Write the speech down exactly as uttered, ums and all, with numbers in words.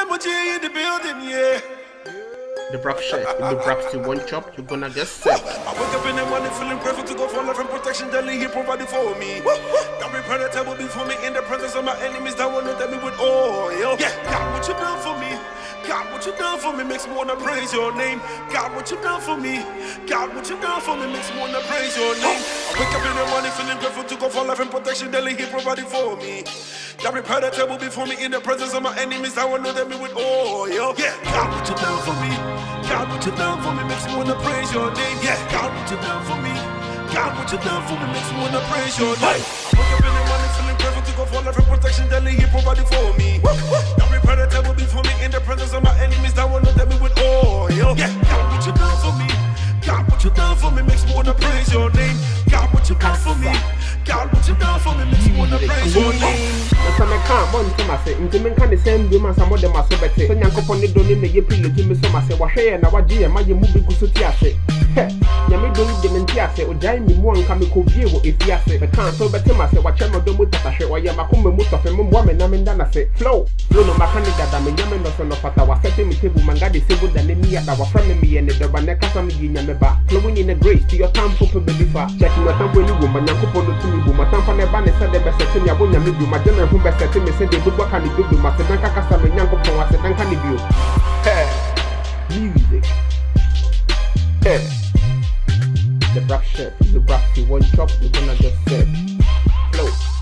M G in the building, yeah. The Brap Chef, in the Brap still one chop, you're gonna get sick. I wake up in the morning feeling grateful to go for life and protection. Daily he provided for me. Every predator will be for me in the presence of my enemies that wanna tell me with oil. Yeah, God, what you done for me? God, what you done for me makes me wanna praise your name. God, what you done for me? God, what you done for me makes me wanna praise your name. I wake up in the morning feeling grateful to go for life and protection. Daily he provided for me. Every predator will be for me in the presence of my enemies that wanna tell me with oil. Yeah, God, what you done for me? God, what you done for me makes me wanna praise your name. Yeah, God, what you done for me? God, what you done for me makes me wanna praise your name. I wake up in the morning feeling grateful to go for life and protection. Daily he provided for me. Every predator will be for me in the presence of my enemies that wanna tell me with oil. Yeah, God, what you done for me? God, what you done for me makes me wanna praise your name. God, what you done for me? God, what you done for me makes me wanna praise your name. Some can't want to say, in the can the same women, some of them are so better. So, young couple don't need to pay the so much. What hair and our dear, my movie goes to Tiase. Yammy don't them in Tiase or dine me one can be cool view if Tiase. The can't so better myself, what channel don't put a show or Yamakumba Muta from woman, I mean, I say, flow. No, no, my candidate, I'm a Yaman or son of what I was setting me table, Mangadi civil than me at our family and the Dobaneka family in Yamaba. Flowing in a grace to your time for baby far. Checking my time when you woman, Yanko to me, my time for the banner said the best thing I won't have my general who best set me said they would work on the good to my Sedanka Casam and Yanko Pong, I said, Dankan view. Music. Hey. The Brap Chef, the Brap, one chop, you're gonna just say, flow.